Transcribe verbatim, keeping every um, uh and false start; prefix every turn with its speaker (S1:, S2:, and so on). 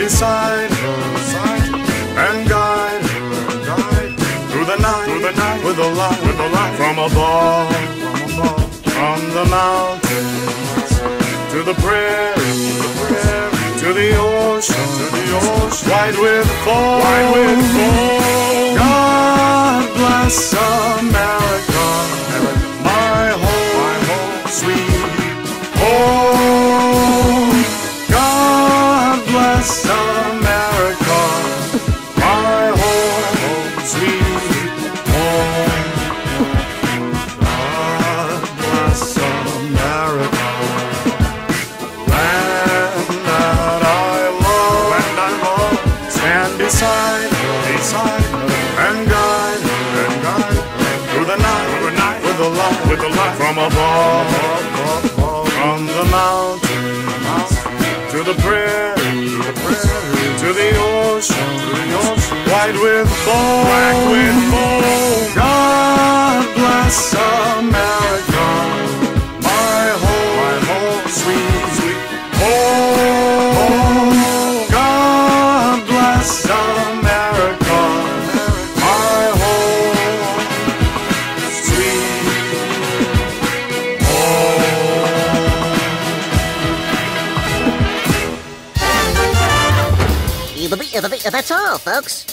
S1: beside her and guide her through the night, through the night with a light, with a light from above, from above, from the mountains to the prairie, to the ocean, to the ocean, white with foam, white with foam. God bless America, my home, my home, sweet home. God bless America, my home, sweet home. God bless America, land that I love, land I love. Stand beside her, beside her, and guide her, and guide her through the night, through the night with the light, with the light from above, from the mountains to the prairie, to the prairie, to the ocean, to the ocean, white with foam, black with foam. God bless America, my home, my home, sweet, sweet home. God bless America, my home, sweet home.
S2: That's all, folks.